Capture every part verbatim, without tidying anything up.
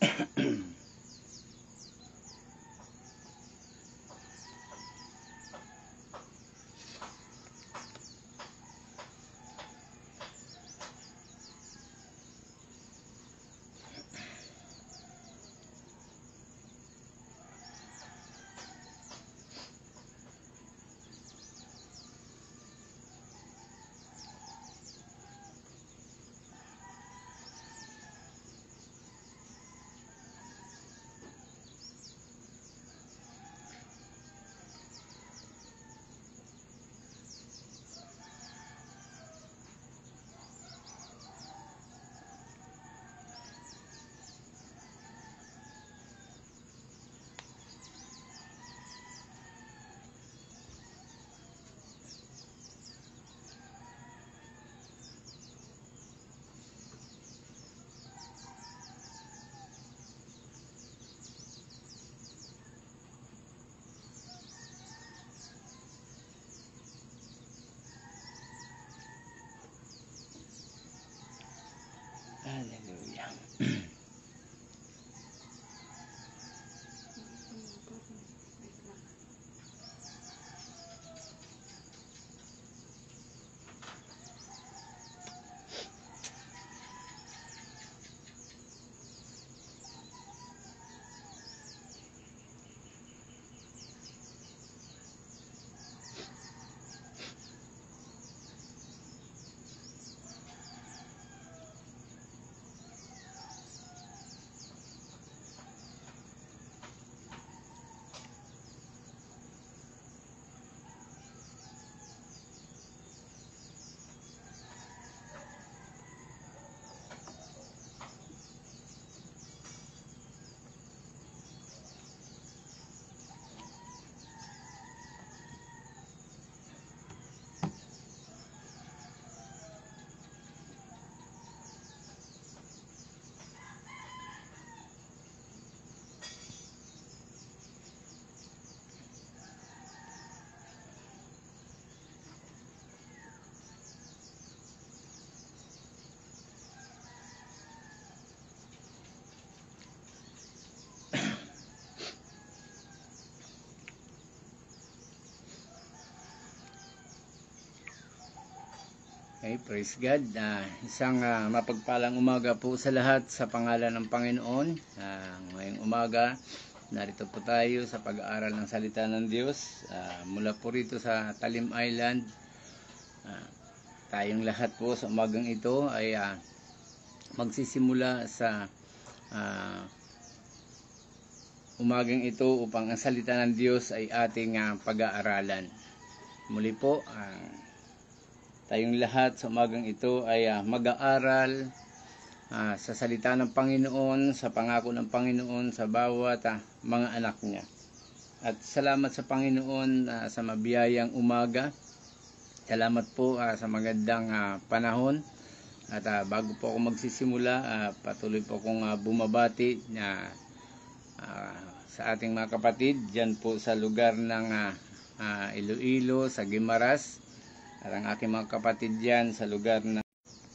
Hallelujah. Okay, praise God. Uh, isang uh, mapagpalang umaga po sa lahat sa pangalan ng Panginoon. Uh, ngayong umaga, narito po tayo sa pag-aaral ng salita ng Diyos. Uh, mula po rito sa Talim Island. Uh, tayong lahat po sa umagang ito ay uh, magsisimula sa uh, umagang ito upang ang salita ng Diyos ay ating uh, pag-aaralan. Muli po, ang uh, tayong lahat sa umagang ito ay uh, mag-aaral uh, sa salita ng Panginoon, sa pangako ng Panginoon sa bawat uh, mga anak niya. At salamat sa Panginoon uh, sa mabiyayang umaga. Salamat po uh, sa magandang uh, panahon. At uh, bago po ako magsisimula, uh, patuloy po akong uh, bumabati na uh, sa ating mga kapatid dyan po sa lugar ng uh, uh, Iloilo, sa Guimaras. At ang aking mga kapatid dyan sa lugar na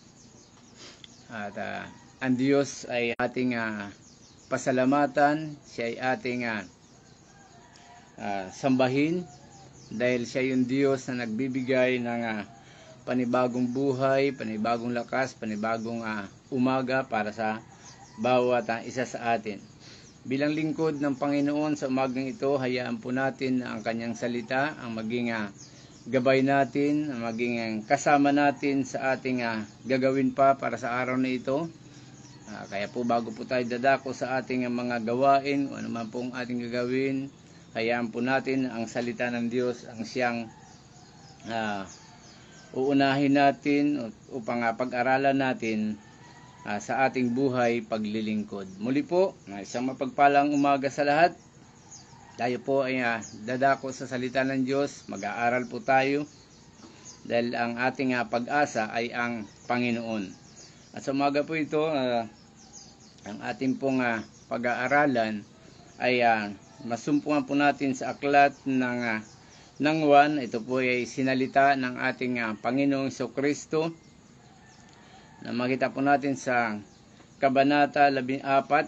at uh, ang Diyos ay ating uh, pasalamatan, siya ay ating uh, uh, sambahin dahil siya yung Diyos na nagbibigay ng uh, panibagong buhay, panibagong lakas, panibagong uh, umaga para sa bawat uh, isa sa atin. Bilang lingkod ng Panginoon sa umagang ito, hayaan po natin na ang kanyang salita ang maging uh, gabay natin, maging kasama natin sa ating uh, gagawin pa para sa araw na ito. Uh, kaya po bago po tayo dadako sa ating uh, mga gawain, ano man pong ating gagawin, hayaan po natin ang salita ng Diyos ang siyang uh, uunahin natin upang uh, pag-aralan natin uh, sa ating buhay paglilingkod. Muli po, uh, isang mapagpalang umaga sa lahat. Tayo po ay uh, dadako sa salita ng Diyos, mag-aaral po tayo dahil ang ating uh, pag-asa ay ang Panginoon. At sa umaga po ito, uh, ang ating pong uh, pag-aaralan ay uh, masumpungan po natin sa aklat ng, uh, ng Juan. Ito po ay sinalita ng ating uh, Panginoong Jesucristo na makita po natin sa Kabanata labing apat.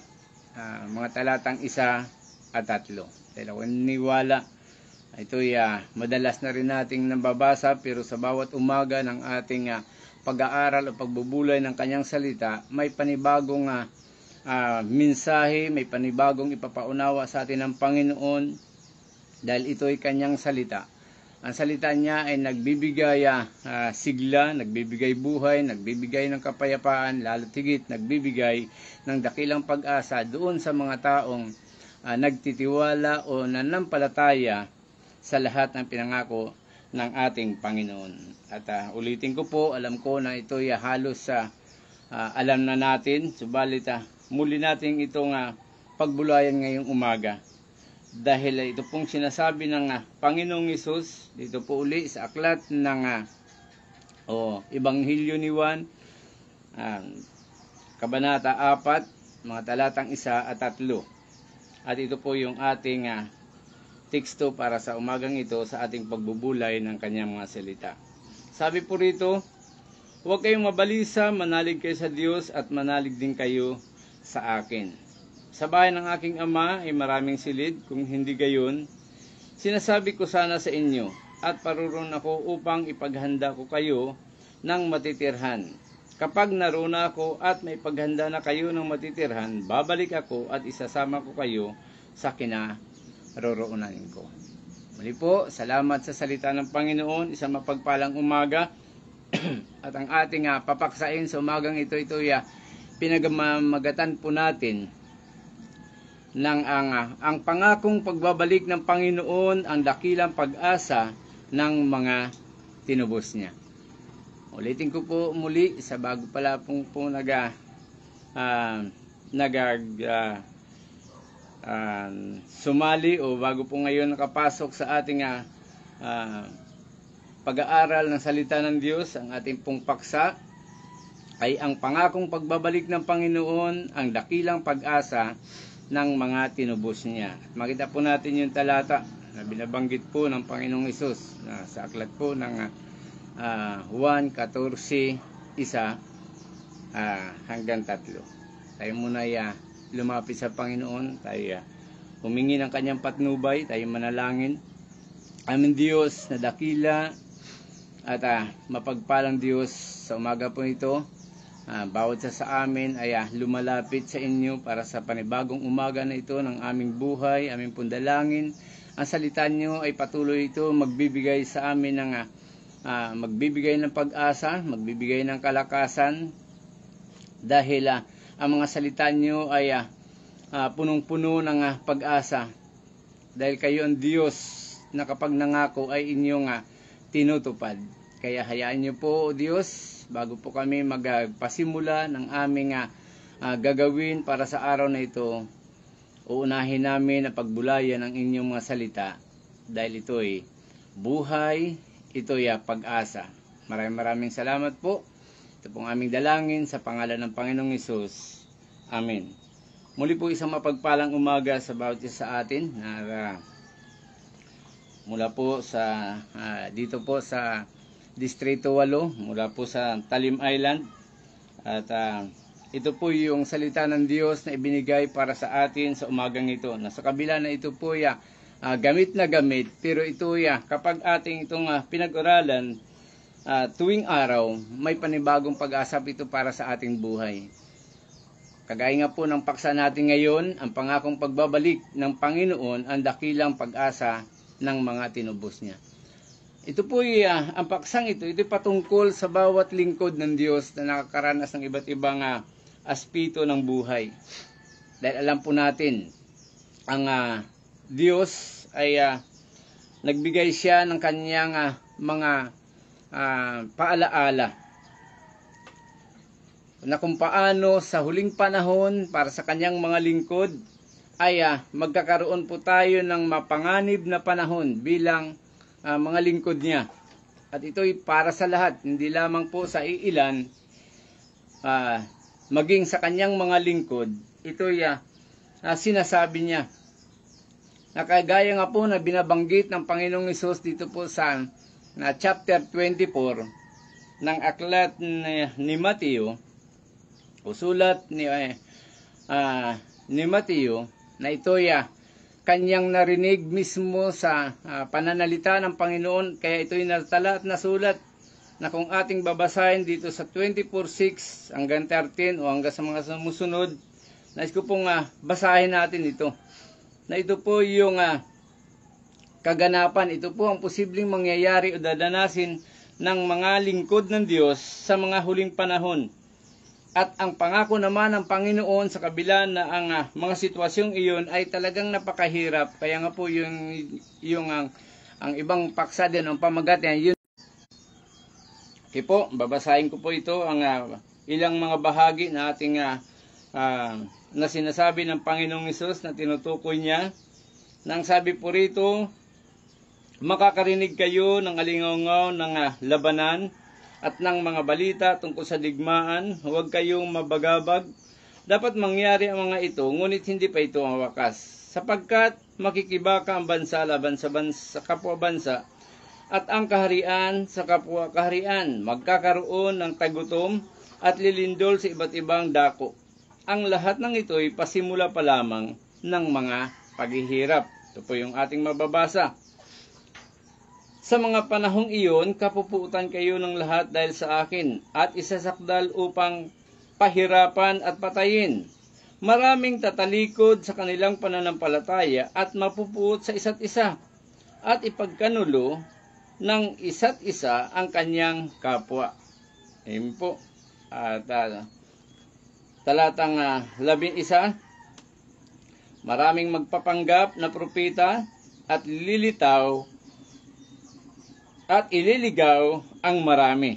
uh, mga talatang isa at tatlo. Dahil ako niniwala, ito'y uh, madalas na rin nating nababasa, pero sa bawat umaga ng ating uh, pag-aaral o pagbubulay ng kanyang salita, may panibagong uh, uh, mensahe, may panibagong ipapaunawa sa atin ng Panginoon, dahil ito'y kanyang salita. Ang salita niya ay nagbibigay uh, sigla, nagbibigay buhay, nagbibigay ng kapayapaan, lalo't higit nagbibigay ng dakilang pag-asa doon sa mga taong uh, nagtitiwala o nanampalataya sa lahat ng pinangako ng ating Panginoon. At uh, ulitin ko po, alam ko na ito'y uh, halos sa uh, uh, alam na natin, subalit uh, muli natin itong uh, pagbulayan ngayong umaga. Dahil uh, ito pong sinasabi ng uh, Panginoong Hesus, dito po uli sa aklat ng uh, oh, Ebanghelyo ni Juan, uh, Kabanata apat, mga talatang isa at tatlo. At ito po yung ating uh, teksto para sa umagang ito sa ating pagbubulay ng kanyang mga salita. Sabi po rito, huwag kayong mabalisa, manalig kayo sa Diyos at manalig din kayo sa akin. Sa bahay ng aking ama ay maraming silid, kung hindi gayon, sinasabi ko sana sa inyo, at paruron ako upang ipaghanda ko kayo ng matitirhan. Kapag naroon ako at may paghanda na kayo ng matitirhan, babalik ako at isasama ko kayo sa kinaroroonan ko. Muli po, salamat sa salita ng Panginoon, isang mapagpalang umaga, at ang ating uh, papaksain sa umagang ito, ito uh, pinagamagatan po natin ng ang, uh, ang pangakong pagbabalik ng Panginoon, ang dakilang pag-asa ng mga tinubos niya. Ulitin ko po muli, sa bago pala pong po nag, uh, nag uh, uh, sumali o bago po ngayon nakapasok sa ating uh, uh, pag-aaral ng salita ng Diyos, ang ating pong paksa ay ang pangakong pagbabalik ng Panginoon, ang dakilang pag-asa ng mga tinubos niya. At makita po natin yung talata na binabanggit po ng Panginoong Hesus na sa aklat po ng uh, Juan fourteen, isa uh, hanggang tatlo. Tayo muna ay uh, lumapit sa Panginoon, tayo uh, humingi ng kanyang patnubay, tayo manalangin. Aming Diyos na dakila at uh, mapagpalang Diyos, sa umaga po ito, Uh, bawat sa sa amin ay uh, lumalapit sa inyo para sa panibagong umaga na ito ng aming buhay, aming pundalangin. Ang salita niyo ay patuloy ito magbibigay sa amin ng uh, uh, magbibigay ng pag-asa, magbibigay ng kalakasan, dahil uh, ang mga salita niyo ay uh, uh, punong-puno ng uh, pag-asa, dahil kayo ang Diyos na kapag nangako ay inyong uh, tinutupad. Kaya hayaan niyo po, O Diyos, bago po kami magpasimula ng aming uh, uh, gagawin para sa araw na ito, uunahin namin na pagbulayan ng inyong mga salita, dahil ito'y buhay, ito'y uh, pag-asa. Maraming maraming salamat po. Ito pong aming dalangin sa pangalan ng Panginoong Hesus. Amen. Muli po isang mapagpalang umaga sa bawat isa sa atin, na uh, mula po sa uh, dito po sa Distrito eight, mula po sa Talim Island. At uh, ito po yung salita ng Diyos na ibinigay para sa atin sa umagang ito. Na sa kabila na ito po ya, uh, gamit na gamit, pero ito ya, kapag ating itong uh, pinag-aralan uh, tuwing araw, may panibagong pag-asap ito para sa ating buhay. Kagaya nga po ng paksa natin ngayon, ang pangakong pagbabalik ng Panginoon, ang dakilang pag-asa ng mga tinubos niya. Ito po uh, ang paksang ito, ito patungkol sa bawat lingkod ng Diyos na nakakaranas ng iba't ibang uh, aspeto ng buhay. Dahil alam po natin, ang uh, Diyos ay uh, nagbigay siya ng kanyang uh, mga uh, paalaala na kung paano sa huling panahon para sa kanyang mga lingkod ay uh, magkakaroon po tayo ng mapanganib na panahon bilang Uh, mga lingkod niya. At ito'y para sa lahat, hindi lamang po sa iilan, uh, maging sa kanyang mga lingkod. Ito'y uh, uh, sinasabi niya. Nakagaya nga po na binabanggit ng Panginoong Hesus dito po sa uh, chapter twenty-four ng aklat ni, ni Mateo, o sulat ni, uh, uh, ni Mateo na ito'y uh, kanyang narinig mismo sa uh, pananalita ng Panginoon, kaya ito'y natala at nasulat na kung ating babasahin dito sa twenty-four six hanggang thirteen o hanggang sa mga sumusunod, nais ko pong uh, basahin natin ito. Na ito po yung uh, kaganapan, ito po ang posibleng mangyayari o dadanasin ng mga lingkod ng Diyos sa mga huling panahon. At ang pangako naman ng Panginoon sa kabila na ang uh, mga sitwasyong iyon ay talagang napakahirap. Kaya nga po yung, yung ang, ang ibang paksa din, ang pamagat yan, yun. Okay po, babasahin ko po ito ang uh, ilang mga bahagi na ating uh, uh, na sinasabi ng Panginoong Hesus na tinutukoy niya. Nang sabi po rito, makakarinig kayo ng alingaw-ngaw ng uh, labanan at ng mga balita tungkol sa digmaan. Huwag kayong mabagabag. Dapat mangyari ang mga ito, ngunit hindi pa ito ang wakas. Sapagkat makikibaka ang bansa laban sa, bansa, sa kapwa bansa, at ang kaharian sa kapwa kaharian. Magkakaroon ng tagutom at lilindol sa iba't ibang dako. Ang lahat ng ito ay pasimula pa lamang ng mga paghihirap. Ito po yung ating mababasa. Sa mga panahong iyon, kapupuutan kayo ng lahat dahil sa akin, at isasakdal upang pahirapan at patayin. Maraming tatalikod sa kanilang pananampalataya at mapupuot sa isa't isa, at ipagkanulo ng isa't isa ang kanyang kapwa. Ayan po. At uh, talatang uh, labing isa, maraming magpapanggap na propeta at lilitaw at ililigaw ang marami.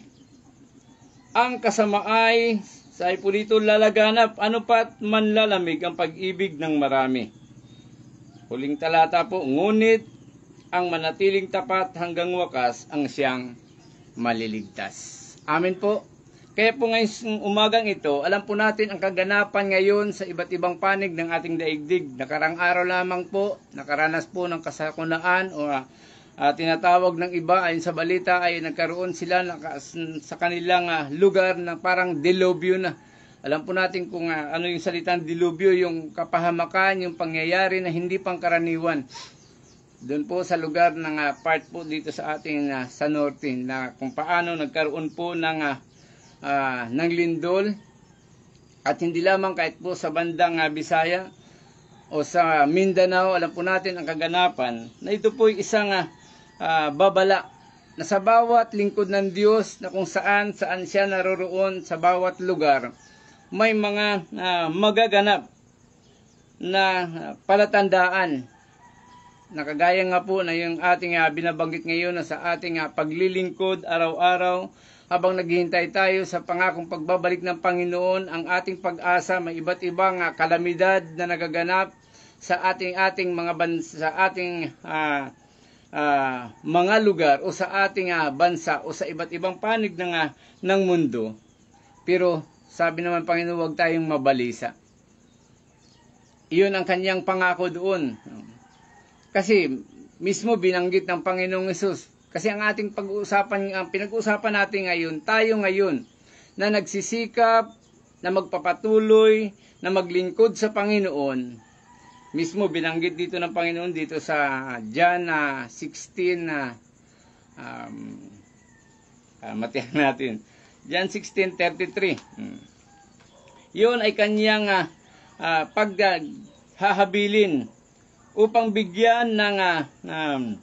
Ang kasamaay sa ipulito lalaganap, ano pat manlalamig ang pag-ibig ng marami. Huling talata po, ngunit ang manatiling tapat hanggang wakas ang siyang maliligtas. Amen po. Kaya po ngayong umagang ito, alam po natin ang kaganapan ngayon sa iba't ibang panig ng ating daigdig. Nakarang araw lamang po, nakaranas po ng kasakunaan o uh, uh, tinatawag ng iba ayon sa balita ay nagkaroon sila na, sa kanilang uh, lugar na parang dilubyo na. Alam po natin kung uh, ano yung salitang dilubyo, yung kapahamakan, yung pangyayari na hindi pangkaraniwan. Doon po sa lugar ng uh, part po dito sa ating uh, sa norte na kung paano nagkaroon po ng, uh, uh, ng lindol at hindi lamang kahit po sa bandang uh, Bisaya o sa Mindanao. Alam po natin ang kaganapan na ito po ay isang uh, uh, babala na sa bawat lingkod ng Diyos na kung saan saan siya naroroon sa bawat lugar may mga uh, magaganap na uh, palatandaan. Nakagaya nga po na yung ating uh, binabanggit ngayon na sa ating uh, paglilingkod araw-araw habang naghihintay tayo sa pangakong pagbabalik ng Panginoon, ang ating pag-asa, may iba't ibang uh, kalamidad na nagaganap sa ating ating mga bansa, sa ating uh, uh, mga lugar o sa ating uh, bansa o sa iba't ibang panig ng, uh, ng mundo. Pero sabi naman Panginoon, huwag tayong mabalisa. Iyon ang kanyang pangako doon. Kasi mismo binanggit ng Panginoong Hesus. Kasi ang ating pag-uusapan, ang pinag-uusapan natin ngayon, tayo ngayon na nagsisikap, na magpapatuloy, na maglingkod sa Panginoon. Mismo binanggit dito ng Panginoon dito sa John uh, sixteen na uh, um, uh, matiyan natin. John sixteen thirty-three. Hmm. Yun ay kanyang uh, uh, paghahabilin upang bigyan ng uh, um,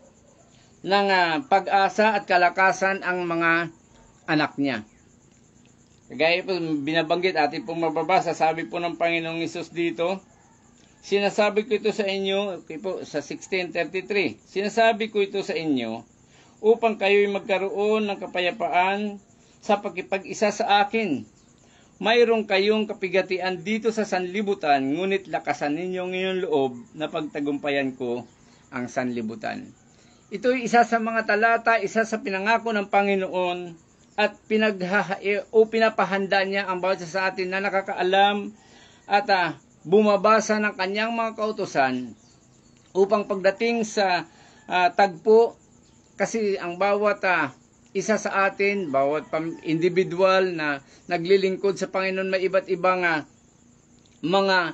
ng uh, pag-asa at kalakasan ang mga anak niya. Kagaya po binabanggit atin pong mababasa, sabi po ng Panginoong Hesus dito, sinasabi ko ito sa inyo, okay po, sa sixteen thirty-three, sinasabi ko ito sa inyo upang kayo'y magkaroon ng kapayapaan sa pagkipag-isa sa akin. Mayroong kayong kapigatian dito sa sanlibutan, ngunit lakasan ninyo ang inyong loob na pagtagumpayan ko ang sanlibutan. Ito ay isa sa mga talata, isa sa pinangako ng Panginoon at pinagha o pinapahanda niya ang bawat sa atin na nakakaalam at uh, bumabasa ng kanyang mga kautusan upang pagdating sa uh, tagpo, kasi ang bawat uh, isa sa atin, bawat individual na naglilingkod sa Panginoon, may iba't ibang uh, mga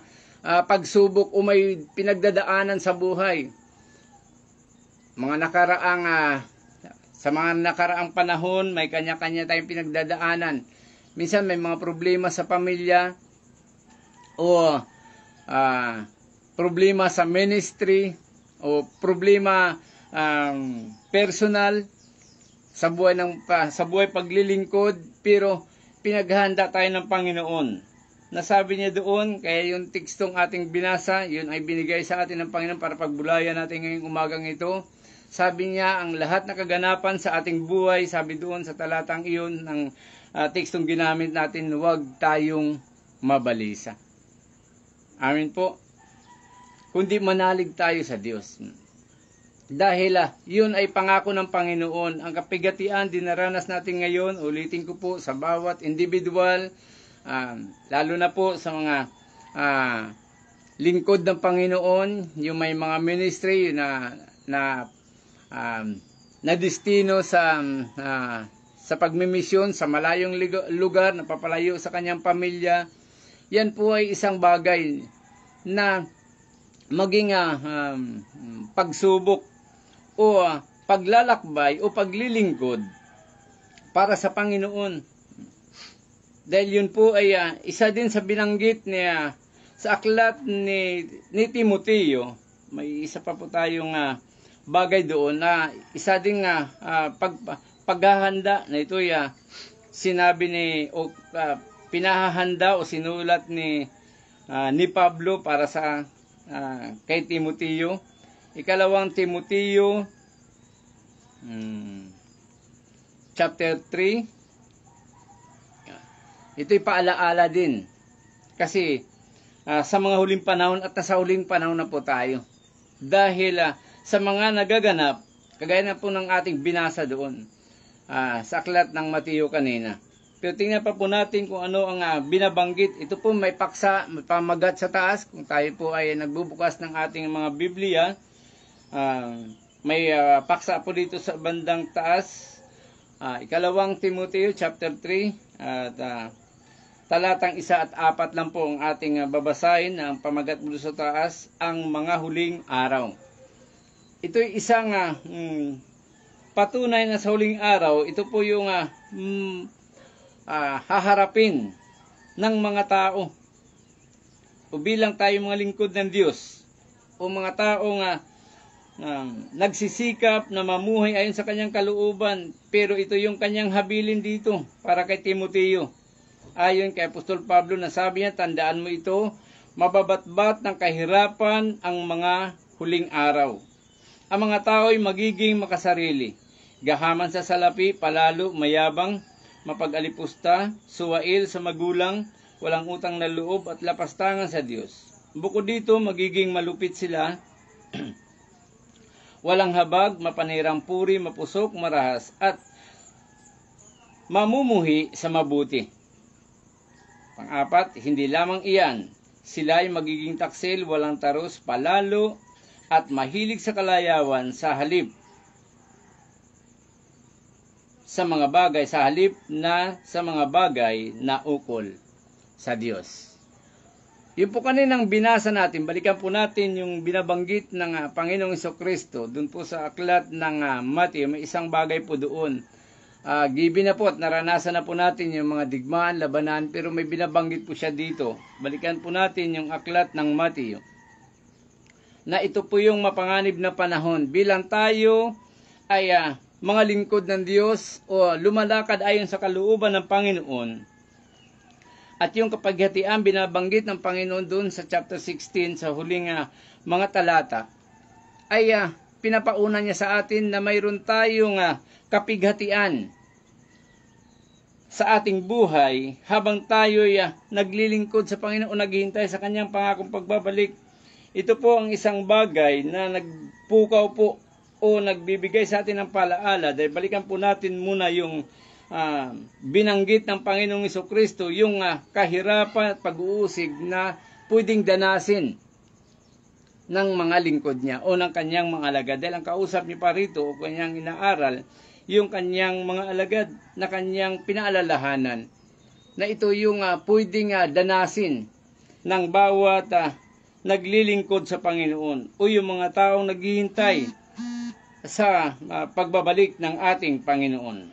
uh, pagsubok o may pinagdadaanan sa buhay. Mga nakaraang uh, sa mga nakaraang panahon, may kanya-kanya tayong pinagdadaanan. Minsan may mga problema sa pamilya o uh, problema sa ministry o problema um, personal sa buhay ng sa buhay paglilingkod, pero pinaghahanda tayo ng Panginoon. Nasabi niya doon, kaya yung tekstong ating binasa, yun ay binigay sa atin ng Panginoon para pagbulayan natin ngayong umagang ito. Sabi niya, ang lahat na kaganapan sa ating buhay, sabi doon sa talatang iyon ng uh, tekstong ginamit natin, huwag tayong mabalisa. Amen po. Kundi manalig tayo sa Diyos. Dahil uh, yun ay pangako ng Panginoon. Ang kapigatian dinaranas natin ngayon, ulitin ko po, sa bawat individual, uh, lalo na po sa mga uh, lingkod ng Panginoon, yung may mga ministry na na um, na destino sa uh, sa pagmimisyon sa malayong lugar, na papalayo sa kanyang pamilya. Yan po ay isang bagay na maging uh, um, pagsubok o uh, paglalakbay o paglilingkod para sa Panginoon. Dahil yun po ay uh, isa din sa binanggit niya sa aklat ni, ni Timoteo. May isa pa po tayong uh, bagay doon na isa din uh, uh, pag, paghahanda na ito ay uh, sinabi ni o uh, pinahahanda o sinulat ni uh, ni Pablo para sa uh, kay Timoteo. Ikalawang Timoteo hmm, chapter three. Ito'y paalaala din. Kasi uh, sa mga huling panahon at nasa huling panahon na po tayo. Dahil uh, sa mga nagaganap, kagaya na po ng ating binasa doon uh, sa aklat ng Mateo kanina. Pero tingnan pa po natin kung ano ang uh, binabanggit. Ito po may paksa, may pamagat sa taas. Kung tayo po ay nagbubukas ng ating mga Biblia, uh, may uh, paksa po dito sa bandang taas. Uh, ikalawang Timoteo chapter three at uh, talatang isa at apat lang po ang ating uh, babasahin. Ang pamagat mo sa taas, ang mga huling araw. Ito'y isang uh, mm, patunay na sa huling araw. Ito po yung uh, mm, uh, haharapin ng mga tao. O bilang tayo mga lingkod ng Diyos, o mga taong uh, uh, nagsisikap na mamuhay ayon sa kanyang kalooban, pero ito yung kanyang habilin dito para kay Timoteo. Ayon kay Apostol Pablo, na sabi niya, tandaan mo ito, mababatbat ng kahirapan ang mga huling araw. Ang mga tao ay magiging makasarili, gahaman sa salapi, palalo, mayabang, mapag-alipusta, suwail sa magulang, walang utang na loob at lapastangan sa Diyos. Bukod dito, magiging malupit sila, walang habag, mapanirang puri, mapusok, marahas, at mamumuhi sa mabuti. Pang-apat, hindi lamang iyan, sila ay magiging taksil, walang taros, palalo, at mahilig sa kalayawan sa halip sa mga bagay, sa halip na sa mga bagay na ukol sa Diyos. Yung po kaninang binasa natin, balikan po natin yung binabanggit ng uh, Panginoong Jesucristo, dun po sa aklat ng uh, Mateo, may isang bagay po doon. Uh, given na po at naranasan na po natin yung mga digmaan, labanan, pero may binabanggit po siya dito. Balikan po natin yung aklat ng Mateo, na ito po yung mapanganib na panahon. Bilang tayo ay uh, mga lingkod ng Diyos o lumalakad ayon sa kalooban ng Panginoon. At yung kapaghatian binabanggit ng Panginoon doon sa chapter sixteen, sa huling uh, mga talata, ay uh, pinapauna niya sa atin na mayroon tayong uh, kapighatian sa ating buhay habang tayo ay uh, naglilingkod sa Panginoon, naghihintay sa kanyang pangakong pagbabalik. Ito po ang isang bagay na nagpukaw po o nagbibigay sa atin ng palaala. Dahil balikan po natin muna yung uh, binanggit ng Panginoong Jesucristo, yung uh, kahirapan at pag-uusig na pwedeng danasin ng mga lingkod niya o ng kanyang mga alagad. Dahil ang kausap niya pa rito o kanyang inaaral, yung kanyang mga alagad na kanyang pinaalalahanan, na ito yung uh, pwedeng uh, danasin ng bawat uh, naglilingkod sa Panginoon o yung mga taong naghihintay sa uh, pagbabalik ng ating Panginoon.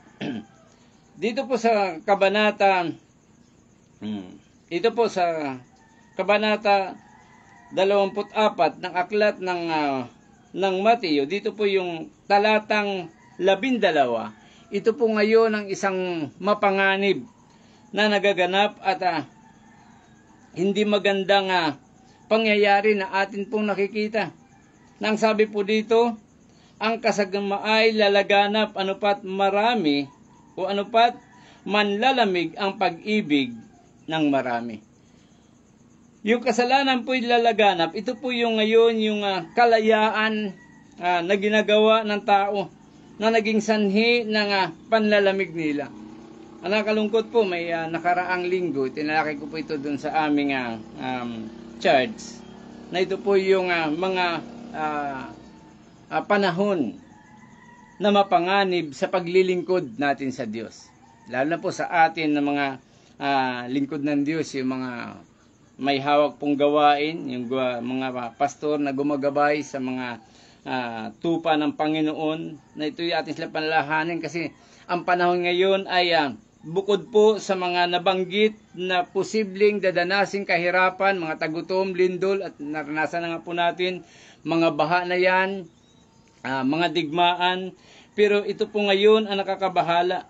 Dito po sa kabanata hmm, ito po sa kabanata dalawampu't apat ng aklat ng uh, ng Mateo, dito po yung talatang labindalawa. Ito po ngayon ang isang mapanganib na nagaganap at uh, hindi magandang uh, pangyayari na atin pong nakikita. Nang sabi po dito, ang kasagama ay lalaganap anupat marami o anupat manlalamig ang pag-ibig ng marami. Yung kasalanan po lalaganap, ito po yung ngayon yung uh, kalayaan uh, na ginagawa ng tao na naging sanhi ng uh, panlalamig nila. Ang nakalungkot po, may uh, nakaraang linggo, tinalaki ko po ito dun sa aming uh, um, church, na ito po yung uh, mga uh, uh, panahon na mapanganib sa paglilingkod natin sa Diyos. Lalo na po sa atin na mga uh, lingkod ng Diyos, yung mga may hawak pong gawain, yung uh, mga pastor na gumagabay sa mga uh, tupa ng Panginoon, na ito'y atin sila panalahanin kasi ang panahon ngayon ay uh, bukod po sa mga nabanggit na posibleng dadanasing kahirapan, mga tagutom, lindol, at naranasan na nga po natin, mga baha na yan, uh, mga digmaan, pero ito po ngayon ang nakakabahala.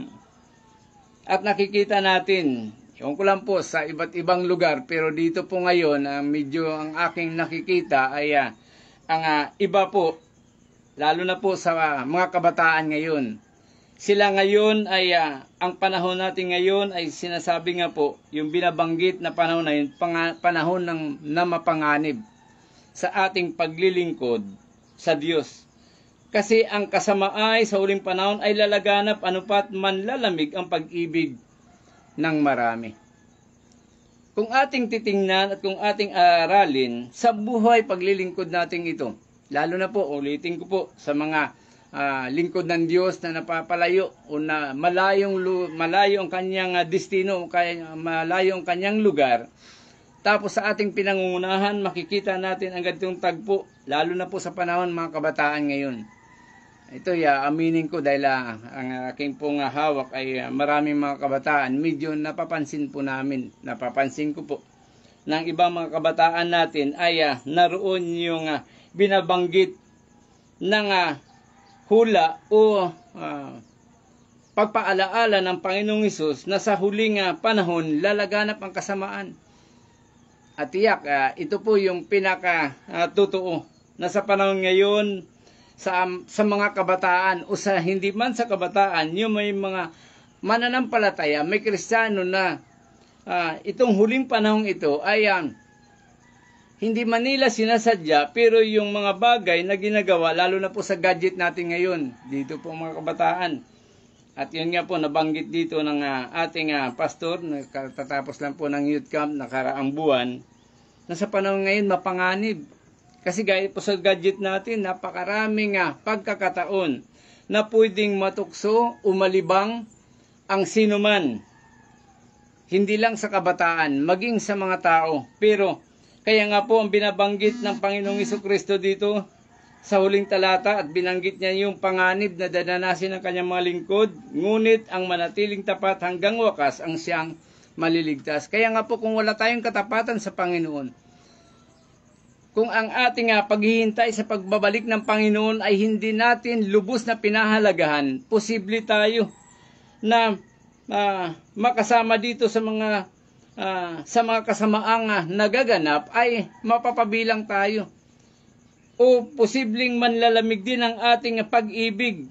At nakikita natin, yung ko lang po sa iba't ibang lugar, pero dito po ngayon, uh, medyo ang aking nakikita ay uh, ang uh, iba po, lalo na po sa uh, mga kabataan ngayon. Sila ngayon ay, uh, ang panahon natin ngayon ay sinasabi nga po, yung binabanggit na panahon na yun, pang, panahon ng, na mapanganib sa ating paglilingkod sa Diyos. Kasi ang kasamaay sa huling panahon ay lalaganap anupat manlalamig ang pag-ibig ng marami. Kung ating titingnan at kung ating aralin sa buhay paglilingkod natin ito, lalo na po, ulitin ko po, sa mga uh, lingkod ng Diyos na napapalayo o na malayong, malayo ang kanyang uh, destino, kaya malayo ang kanyang lugar, tapos sa ating pinangungunahan, makikita natin ang ganitong tagpo, lalo na po sa panahon mga kabataan ngayon. Ito, ya, aminin ko dahil uh, ang aking pong uh, hawak ay uh, maraming mga kabataan. Medyo napapansin po namin, napapansin ko po, ng ibang mga kabataan natin ay uh, naroon yung uh, binabanggit ng uh, hula o uh, pagpaalaala ng Panginoong Hesus na sa huling uh, panahon lalaganap ang kasamaan. At tiyak, uh, ito po yung pinaka uh, totoo na sa panahon ngayon, Sa, sa mga kabataan o sa hindi man sa kabataan, yung may mga mananampalataya, may Kristiyano na uh, itong huling panahong ito ay um, hindi man nila sinasadya, pero yung mga bagay na ginagawa, lalo na po sa gadget natin ngayon, dito po mga kabataan. At yun nga po, nabanggit dito ng uh, ating uh, pastor, katatapos lang po ng youth camp, nakaraang buwan, na sa panahon ngayon mapanganib. Kasi gaya po sa gadget natin, napakaraming uh, pagkakataon na pwedeng matukso, umalibang ang sinuman. Hindi lang sa kabataan, maging sa mga tao. Pero, kaya nga po ang binabanggit ng Panginoong Jesucristo dito sa huling talata at binanggit niya yung panganib na dadanasin ng kanyang mga lingkod, ngunit ang manatiling tapat hanggang wakas ang siyang maliligtas. Kaya nga po kung wala tayong katapatan sa Panginoon, kung ang ating uh, paghihintay sa pagbabalik ng Panginoon ay hindi natin lubos na pinahalagahan, posible tayo na uh, makasama dito sa mga uh, sa mga kasamaang uh, nagaganap ay mapapabilang tayo. O posibleng manlalamig din ang ating pag-ibig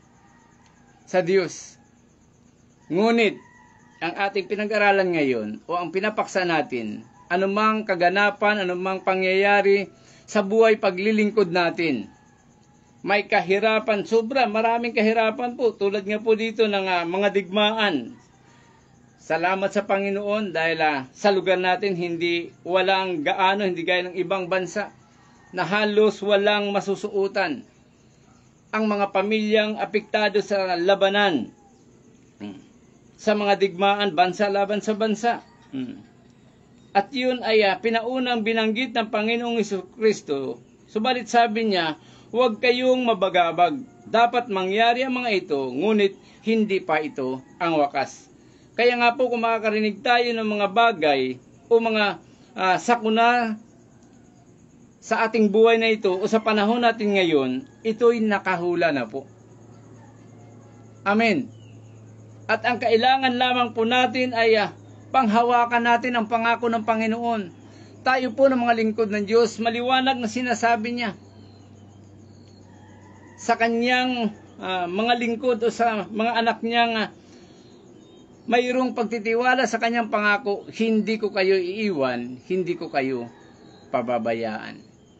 sa Diyos. Ngunit, ang ating pinag-aralan ngayon o ang pinapaksa natin, anumang kaganapan, anumang pangyayari sa buhay paglilingkod natin. May kahirapan, sobra, maraming kahirapan po. Tulad nga po dito ng uh, mga digmaan. Salamat sa Panginoon dahil uh, sa lugar natin hindi walang gaano, hindi gaya ng ibang bansa na halos walang masusuotan. Ang mga pamilyang apektado sa labanan, sa mga digmaan, bansa laban sa bansa. Hmm. At yun ay uh, pinaunang binanggit ng Panginoong Jesucristo. Subalit sabi niya, huwag kayong mabagabag. Dapat mangyari ang mga ito, ngunit hindi pa ito ang wakas. Kaya nga po kung makakarinig tayo ng mga bagay o mga uh, sakuna sa ating buhay na ito o sa panahon natin ngayon, ito'y nakahula na po. Amen. At ang kailangan lamang po natin ay uh, panghawakan natin ang pangako ng Panginoon. Tayo po ng mga lingkod ng Diyos, maliwanag na sinasabi niya sa kanyang uh, mga lingkod o sa mga anak niyang uh, mayroong pagtitiwala sa kanyang pangako, hindi ko kayo iiwan, hindi ko kayo pababayaan.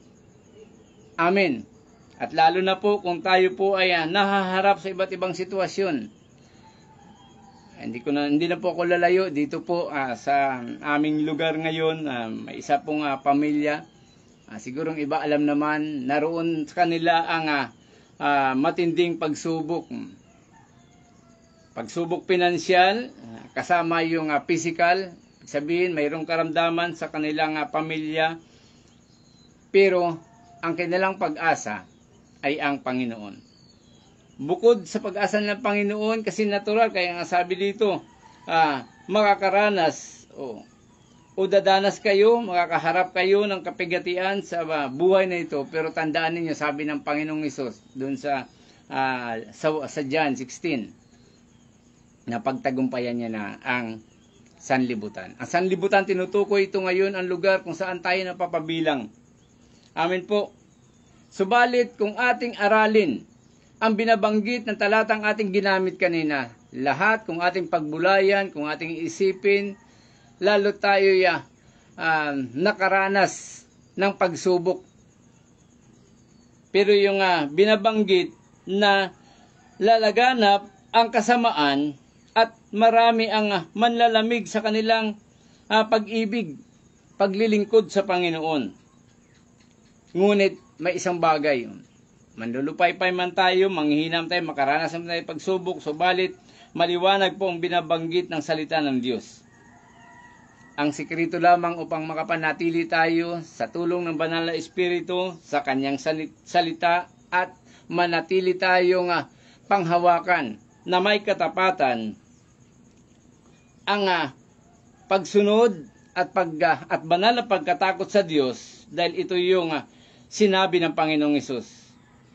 Amen. At lalo na po kung tayo po ay uh, nahaharap sa iba't ibang sitwasyon. Hindi ko na hindi na po ako lalayo dito po uh, sa aming lugar ngayon, uh, may isa pong uh, pamilya. Uh, sigurong iba alam naman, naroon sa kanila ang uh, uh, matinding pagsubok. Pagsubok pinansyal, uh, kasama yung uh, physical, sabihin mayroong karamdaman sa kanilang uh, pamilya. Pero ang kanilang pag-asa ay ang Panginoon. Bukod sa pag-asa ng Panginoon, kasi natural, kaya nga sabi dito, ah, makakaranas o, o dadanas kayo, makakaharap kayo ng kapigatian sa uh, buhay na ito. Pero tandaan ninyo, sabi ng Panginoong Hesus doon sa, uh, sa, sa John sixteen, na pagtagumpayan niya na ang sanlibutan. Ang sanlibutan, tinutukoy ito ngayon ang lugar kung saan tayo napapabilang. Amen po. Subalit, kung ating aralin ang binabanggit ng talatang ating ginamit kanina, lahat kung ating pagbulayan, kung ating isipin, lalo tayo ya, uh, nakaranas ng pagsubok. Pero yung uh, binabanggit na lalaganap ang kasamaan at marami ang uh, manlalamig sa kanilang uh, pag-ibig, paglilingkod sa Panginoon. Ngunit may isang bagay, manlulupay-pay man tayo, manghihinam tayo, makaranas naman tayo pagsubok, subalit maliwanag po ang binabanggit ng salita ng Diyos. Ang sikreto lamang upang makapanatili tayo sa tulong ng Banal na Espiritu, sa kanyang salita, at manatili tayong uh, panghawakan na may katapatan, ang uh, pagsunod at, pag, uh, at banal na pagkatakot sa Diyos, dahil ito yung uh, sinabi ng Panginoong Hesus.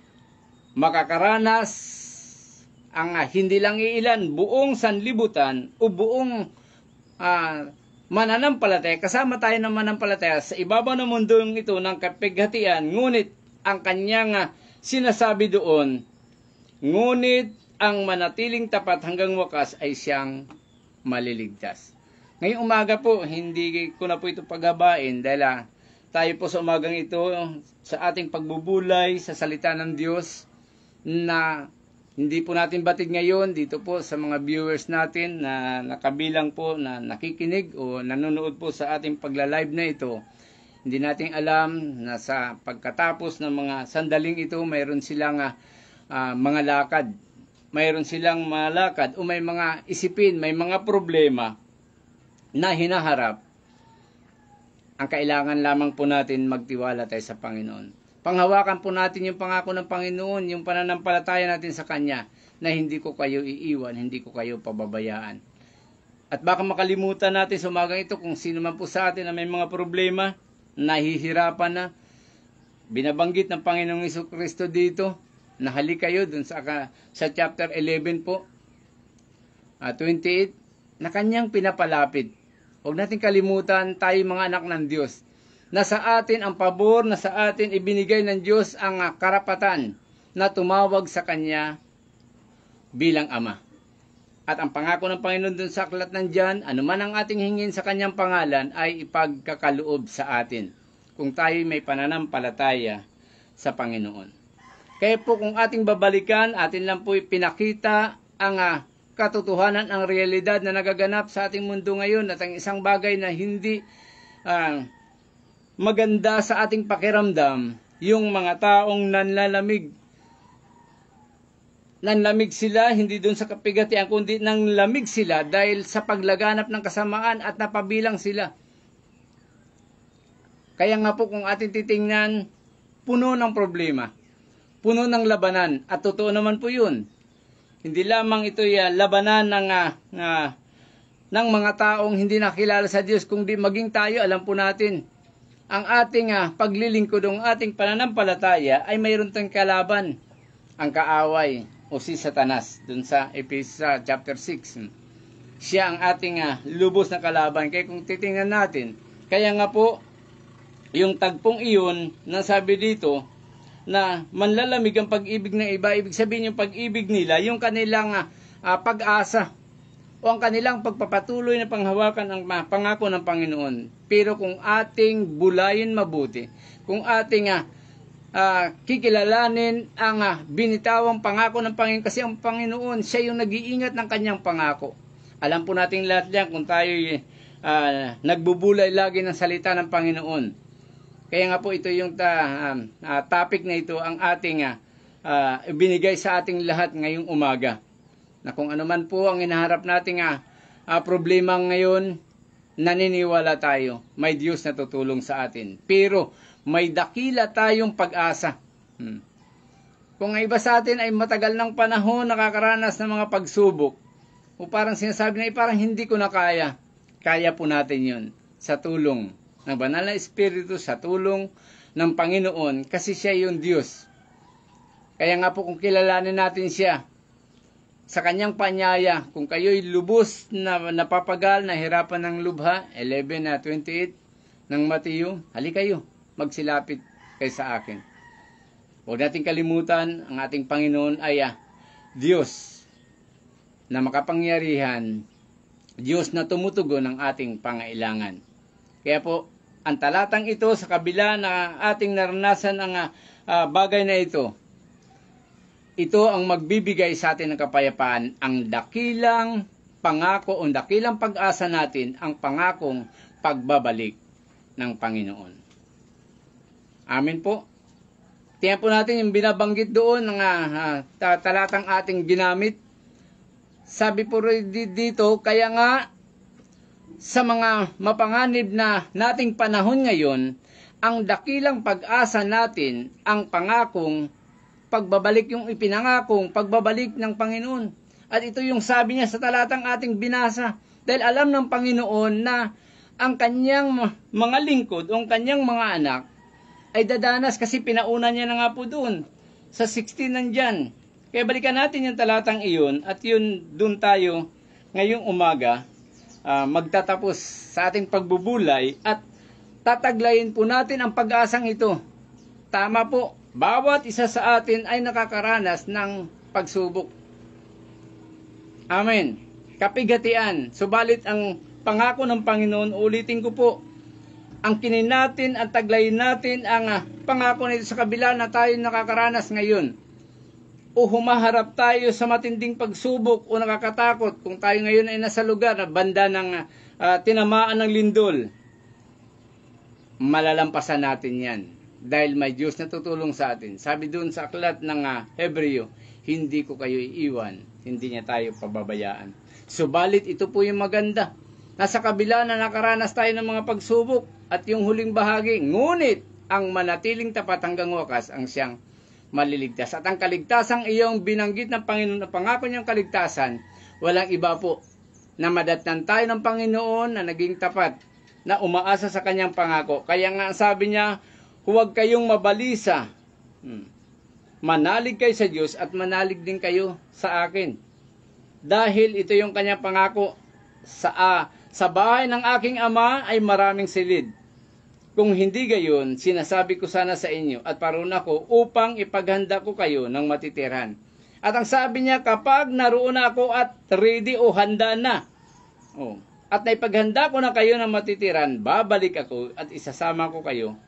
Makakaranas ang uh, hindi lang iilan, buong sanlibutan o buong uh, mananampalataya, kasama tayo ng mananampalataya sa ibabaw ng mundong ito ng kapighatian, ngunit ang kanyang uh, sinasabi doon, ngunit ang manatiling tapat hanggang wakas ay siyang maliligtas. Ngayong umaga po, hindi ko na po ito paghabain dahil uh, tayo po sa umagang ito sa ating pagbubulay sa salita ng Diyos, na hindi po natin batid ngayon dito po sa mga viewers natin na nakabilang po na nakikinig o nanonood po sa ating pagla-live na ito. Hindi natin alam na sa pagkatapos ng mga sandaling ito, mayroon silang uh, uh, mga lakad. Mayroon silang mga lakad o may mga isipin, may mga problema na hinaharap. Ang kailangan lamang po natin magtiwala tayo sa Panginoon. Panghawakan po natin yung pangako ng Panginoon, yung pananampalataya natin sa Kanya, na hindi ko kayo iiwan, hindi ko kayo pababayaan. At baka makalimutan natin sa umagang ito kung sino man po sa atin na may mga problema, nahihirapan na, binabanggit ng Panginoong Jesucristo dito, na halik kayo dun sa, sa chapter eleven po, uh, twenty-eight, na Kanyang pinapalapit. Huwag natin kalimutan, tayo mga anak ng Diyos, na sa atin ang pabor, na sa atin ibinigay ng Diyos ang uh, karapatan na tumawag sa Kanya bilang Ama. At ang pangako ng Panginoon dun sa aklat ng John, anuman ang ating hingin sa Kanyang pangalan ay ipagkakaloob sa atin kung tayo may pananampalataya sa Panginoon. Kaya po kung ating babalikan, atin lang po ipinakita ang uh, katotohanan, ang realidad na nagaganap sa ating mundo ngayon, at ang isang bagay na hindi uh, maganda sa ating pakiramdam, yung mga taong nanlalamig. Nanlamig sila, hindi doon sa kapigatian, kundi nanlamig sila dahil sa paglaganap ng kasamaan at napabilang sila. Kaya nga po kung ating titingnan, puno ng problema, puno ng labanan, at totoo naman po yun. Hindi lamang ito uh, labanan ng, uh, uh, ng mga taong hindi nakilala sa Diyos, kundi maging tayo, alam po natin, ang ating uh, paglilingkod, ang ating pananampalataya ay mayroon tayong kalaban, ang kaaway o si Satanas, dun sa Ephesians chapter six. Siya ang ating uh, lubos na kalaban. Kaya kung titingnan natin, kaya nga po, yung tagpong iyon, nasabi dito, na manlalamig ang pag-ibig ng iba, ibig sabihin yung pag-ibig nila, yung kanilang uh, uh, pag-asa, o ang kanilang pagpapatuloy na panghawakan ang pangako ng Panginoon. Pero kung ating bulayin mabuti, kung ating uh, uh, kikilalanin ang uh, binitawang pangako ng Panginoon, kasi ang Panginoon, siya yung nag-iingat ng kanyang pangako. Alam po natin lahat yan kung tayo uh, nagbubulay lagi ng salita ng Panginoon. Kaya nga po ito yung ta, uh, uh, topic na ito ang ating uh, uh, binigay sa ating lahat ngayong umaga. Na kung ano man po ang inaharap nating uh, uh, problema ngayon, naniniwala tayo, may Diyos na tutulong sa atin. Pero may dakila tayong pag-asa. Hmm. Kung ang iba sa atin ay matagal ng panahon nakakaranas ng mga pagsubok, o parang sinasabi na, eh, parang hindi ko na kaya, kaya po natin yun sa tulong ng Banal na Espiritu, sa tulong ng Panginoon, kasi siya yung Diyos. Kaya nga po kung kilalanin natin siya, sa kanyang panyaya, kung kayo'y lubos na napapagal, nahirapan ng lubha, eleven twenty-eight ng Mateo, hali kayo, magsilapit kayo sa akin. Huwag natin kalimutan, ang ating Panginoon ay ah, Diyos na makapangyarihan, Diyos na tumutugon ng ating pangailangan. Kaya po, ang talatang ito, sa kabila na ating naranasan ang uh, bagay na ito, ito ang magbibigay sa atin ng kapayapaan, ang dakilang pangako o dakilang pag-asa natin, ang pangakong pagbabalik ng Panginoon. Amen po. Tingnan po natin yung binabanggit doon ng uh, talatang ating ginamit. Sabi po dito, kaya nga sa mga mapanganib na nating panahon ngayon, ang dakilang pag-asa natin, ang pangakong pagbabalik, yung ipinangakong pagbabalik ng Panginoon. At ito yung sabi niya sa talatang ating binasa. Dahil alam ng Panginoon na ang kanyang mga lingkod, o ang kanyang mga anak, ay dadanas, kasi pinauna niya na nga po doon. Sa sixteen nandyan. Kaya balikan natin yung talatang iyon, at yun doon tayo ngayong umaga uh, magtatapos sa ating pagbubulay, at tataglayin po natin ang pag-asang ito. Tama po. Bawat isa sa atin ay nakakaranas ng pagsubok. Amen. Kapigatian. Subalit ang pangako ng Panginoon, ulitin ko po, ang kinin natin, ang taglayin natin, ang uh, pangako nito sa kabila na tayo nakakaranas ngayon. O humaharap tayo sa matinding pagsubok o nakakatakot kung tayo ngayon ay nasa lugar na banda ng uh, tinamaan ng lindol. Malalampasan natin yan. Dahil may Diyos na tutulong sa atin. Sabi doon sa aklat ng uh, Hebreo, hindi ko kayo iiwan, hindi niya tayo pababayaan. Subalit ito po yung maganda. Nasa kabila na nakaranas tayo ng mga pagsubok at yung huling bahagi, ngunit ang manatiling tapat hanggang wakas ang siyang maliligtas. At ang kaligtasang iyong binanggit ng Panginoon, ang pangako niyang kaligtasan, walang iba po na madatnan tayo ng Panginoon na naging tapat, na umaasa sa kanyang pangako. Kaya nga sabi niya, huwag kayong mabalisa. Hmm. Manalig kayo sa Diyos at manalig din kayo sa akin. Dahil ito yung kanyang pangako, sa, uh, sa bahay ng aking ama ay maraming silid. Kung hindi gayon, sinasabi ko sana sa inyo at paroon ako upang ipaghanda ko kayo ng matitirhan. At ang sabi niya, kapag naroon ako at ready o handa na, oh, at naipaghanda ko na kayo ng matitiran, babalik ako at isasama ko kayo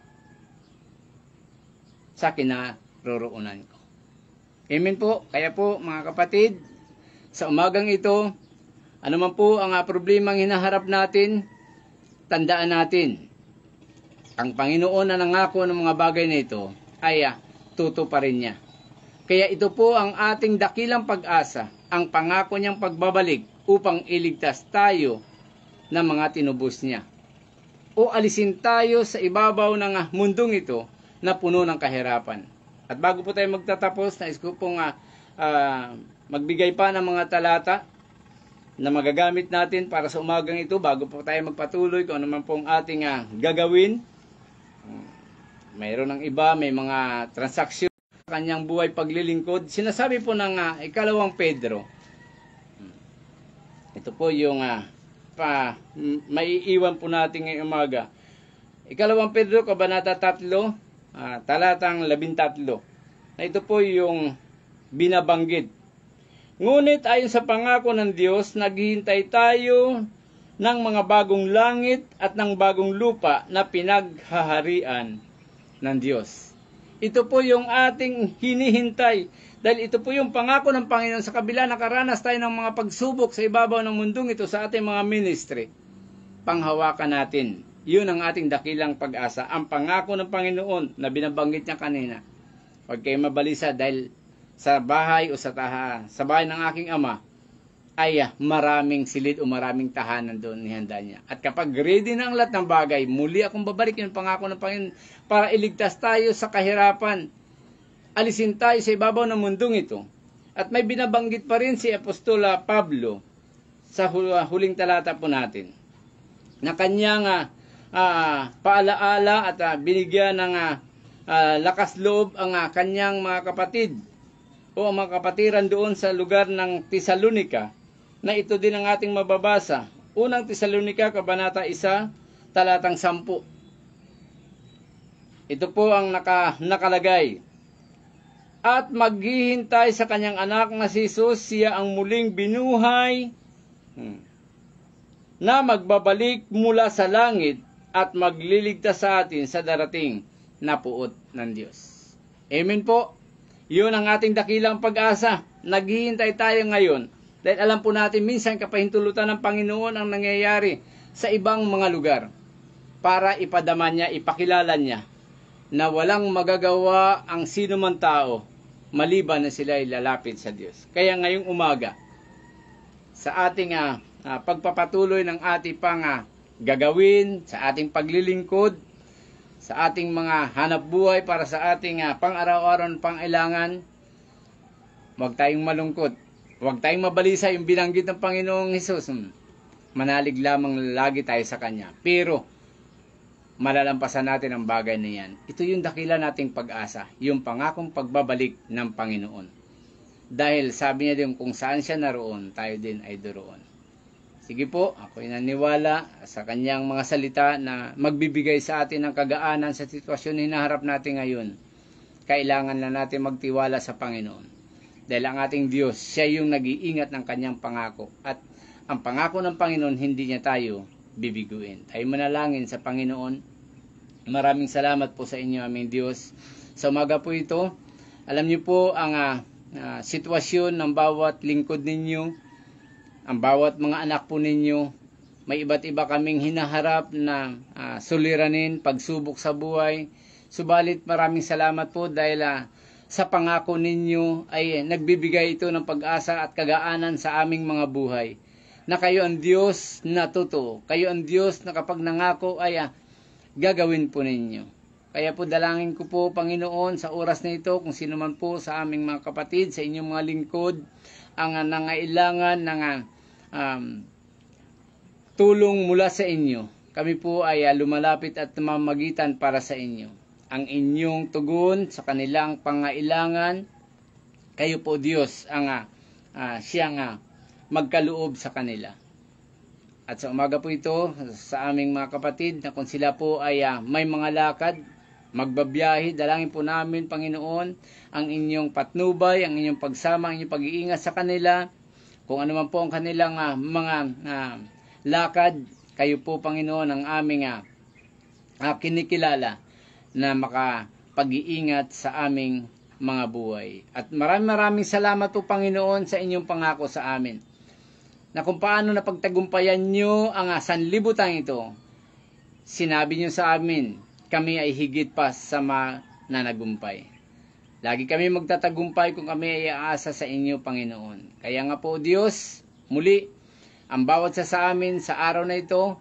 sa kinaroroonan ko. Amen po. Kaya po mga kapatid, sa umagang ito, ano man po ang uh, problemang hinaharap natin, tandaan natin, ang Panginoon na nangako ng mga bagay na ito ay uh, tutuparin niya. Kaya ito po ang ating dakilang pag-asa, ang pangako niyang pagbabalik upang iligtas tayo ng mga tinubos niya. o alisin tayo sa ibabaw ng ah, mundong ito na puno ng kahirapan. At bago po tayo magtatapos, nais ko pong uh, uh, magbigay pa ng mga talata na magagamit natin para sa umagang ito bago po tayo magpatuloy kung ano man pong ating uh, gagawin. Mayroon ng iba, may mga transaksyon sa kanyang buhay paglilingkod. Sinasabi po ng uh, ikalawang Pedro. Ito po yung uh, pa, maiiwan po natin ngayong umaga. Ikalawang Pedro, Kabanata tatlo, uh, talatang labintatlo. Na ito po yung binabanggit. Ngunit ayon sa pangako ng Diyos, naghihintay tayo ng mga bagong langit at ng bagong lupa na pinaghaharian ng Diyos. Ito po yung ating hinihintay. Dahil ito po yung pangako ng Panginoon sa kabila nakaranas tayo ng mga pagsubok sa ibabaw ng mundong ito sa ating mga ministry. Panghawakan natin. Yun ang ating dakilang pag-asa. Ang pangako ng Panginoon na binabanggit niya kanina. Huwag kayo mabalisa dahil sa bahay o sa taha, sa bahay ng aking ama ay ah, maraming silid o maraming tahanan doon nihanda niya. At kapag ready na ang lahat ng bagay, muli akong babalik yung pangako ng Panginoon para iligtas tayo sa kahirapan. Alisin tayo sa ibabaw ng mundong ito. At may binabanggit pa rin si Apostola Pablo sa huling talata po natin na kanyang uh, uh, paalaala at uh, binigyan ng uh, uh, lakas loob ang uh, kanyang mga kapatid o ang mga kapatiran doon sa lugar ng Tesalonica na ito din ang ating mababasa. Unang Tesalonica, Kabanata one, talatang ten. Ito po ang naka, nakalagay. At maghihintay sa kanyang anak na si Jesus, siya ang muling binuhay hmm, na magbabalik mula sa langit at magliligtas sa atin sa darating na puot ng Diyos. Amen po. Yun ang ating dakilang pag-asa. Naghihintay tayo ngayon dahil alam po natin minsan kapahintulutan ng Panginoon ang nangyayari sa ibang mga lugar para ipadama niya, ipakilala niya na walang magagawa ang sino man tao maliban na sila ay lalapit sa Diyos. Kaya ngayong umaga, sa ating uh, uh, pagpapatuloy ng ating pang uh, gagawin, sa ating paglilingkod, sa ating mga hanap buhay para sa ating uh, pang-araw-araw na pangailangan, huwag tayong malungkot. Huwag tayong mabalisa yung binanggit ng Panginoong Hesus. Hmm. Manalig lamang lagi tayo sa Kanya. Pero, malalampasan natin ang bagay na yan. Ito yung dakila nating pag-asa, yung pangakong pagbabalik ng Panginoon. Dahil sabi niya din kung saan siya naroon, tayo din ay doroon. Sige po, ako'y naniwala sa kanyang mga salita na magbibigay sa atin ng kagaanan sa sitwasyon na hinaharap natin ngayon. Kailangan na natin magtiwala sa Panginoon. Dahil ang ating Diyos, siya yung nag-iingat ng kanyang pangako. At ang pangako ng Panginoon, hindi niya tayo bibiguin. Tayo manalangin sa Panginoon. Maraming salamat po sa inyo, aming Diyos. Sa umaga po ito, alam niyo po ang uh, uh, sitwasyon ng bawat lingkod ninyo, ang bawat mga anak po ninyo. May iba't iba kaming hinaharap na uh, suliranin, pagsubok sa buhay. Subalit maraming salamat po dahil uh, sa pangako ninyo ay nagbibigay ito ng pag-asa at kagaanan sa aming mga buhay. Na kayo ang Diyos na totoo. Kayo ang Diyos na kapag nangako ay uh, gagawin po ninyo. Kaya po dalangin ko po, Panginoon, sa oras na ito, kung sino man po sa aming mga kapatid, sa inyong mga lingkod, ang uh, nangailangan ng uh, um, tulong mula sa inyo. Kami po ay uh, lumalapit at mamagitan para sa inyo. Ang inyong tugon sa kanilang pangailangan, kayo po Diyos ang uh, uh, siyang uh, magkaloob sa kanila. At sa umaga po ito, sa aming mga kapatid, na kung sila po ay uh, may mga lakad, magbabiyahe, dalangin po namin, Panginoon, ang inyong patnubay, ang inyong pagsama, ang inyong pag-iingat sa kanila, kung ano man po ang kanilang uh, mga uh, lakad, kayo po, Panginoon, ang aming uh, uh, kinikilala na makapag-iingat sa aming mga buhay. At maraming maraming salamat po, Panginoon, sa inyong pangako sa amin, na kung paano napagtagumpayan nyo ang uh, sanlibutan ito. Sinabi nyo sa amin, kami ay higit pa sa mananagumpay. Lagi kami magtatagumpay kung kami ay aasa sa inyo, Panginoon. Kaya nga po, Diyos, muli, ang bawat sa sa amin sa araw na ito,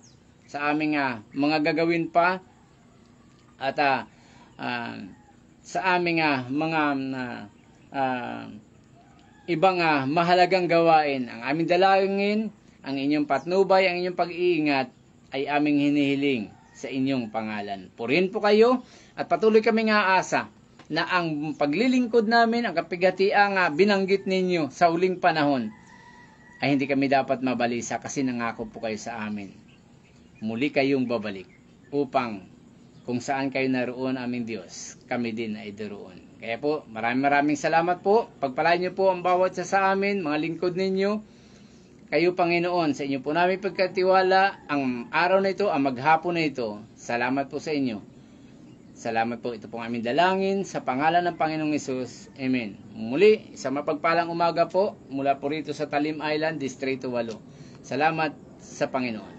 sa aming uh, mga gagawin pa at uh, uh, sa aming uh, mga uh, uh, ibang uh, mahalagang gawain. Ang aming dalangin, ang inyong patnubay, ang inyong pag-iingat ay aming hinihiling sa inyong pangalan. Purihin po kayo at patuloy kaming aasa na ang paglilingkod namin, ang kapigatiang uh, binanggit ninyo sa huling panahon ay hindi kami dapat mabalisa kasi nangako po kayo sa amin. Muli kayong babalik upang kung saan kayo naroon aming Diyos, kami din ay daroon. Kaya po, maraming maraming salamat po. Pagpalain niyo po ang bawat sa sa amin, mga lingkod ninyo. Kayo, Panginoon, sa inyo po namin pagkatiwala ang araw na ito, ang maghapon na ito. Salamat po sa inyo. Salamat po. Ito pong aming dalangin sa pangalan ng Panginoong Hesus. Amen. Muli, sa mapagpalang umaga po, mula po rito sa Talim Island, Distrito eight. Salamat sa Panginoon.